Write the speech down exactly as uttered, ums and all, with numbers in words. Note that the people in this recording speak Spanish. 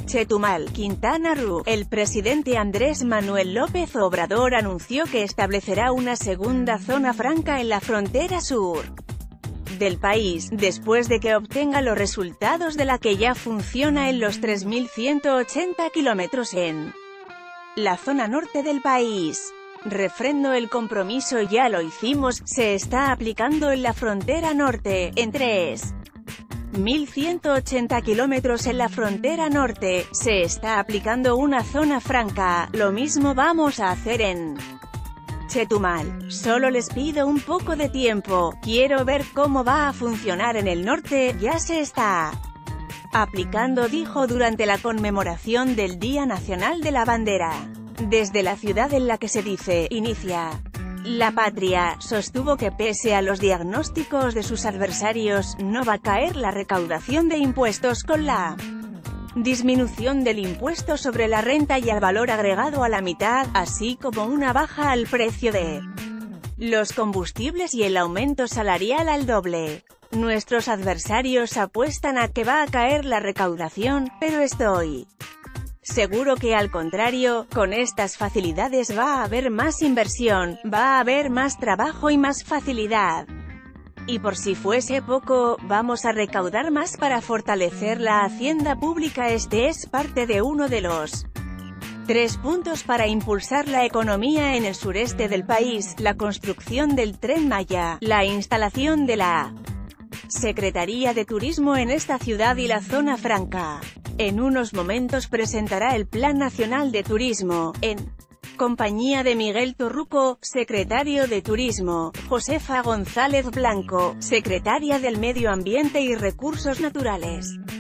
Chetumal, Quintana Roo. El presidente Andrés Manuel López Obrador anunció que establecerá una segunda zona franca en la frontera sur del país, después de que obtenga los resultados de la que ya funciona en los tres mil ciento ochenta kilómetros en la zona norte del país. Refrendo el compromiso ya lo hicimos, se está aplicando en la frontera norte, en tres mil ciento ochenta kilómetros en la frontera norte, se está aplicando una zona franca, lo mismo vamos a hacer en Chetumal. Solo les pido un poco de tiempo, quiero ver cómo va a funcionar en el norte, ya se está aplicando, dijo durante la conmemoración del Día Nacional de la Bandera. Desde la ciudad en la que se dice, inicia la patria, sostuvo que pese a los diagnósticos de sus adversarios, no va a caer la recaudación de impuestos con la disminución del impuesto sobre la renta y al valor agregado a la mitad, así como una baja al precio de los combustibles y el aumento salarial al doble. Nuestros adversarios apuestan a que va a caer la recaudación, pero estoy seguro que al contrario, con estas facilidades va a haber más inversión, va a haber más trabajo y más facilidad. Y por si fuese poco, vamos a recaudar más para fortalecer la hacienda pública. Este es parte de uno de los tres puntos para impulsar la economía en el sureste del país: la construcción del Tren Maya, la instalación de la Secretaría de Turismo en esta ciudad y la zona franca. En unos momentos presentará el Plan Nacional de Turismo, en compañía de Miguel Torruco, secretario de Turismo, Josefa González Blanco, secretaria del Medio Ambiente y Recursos Naturales.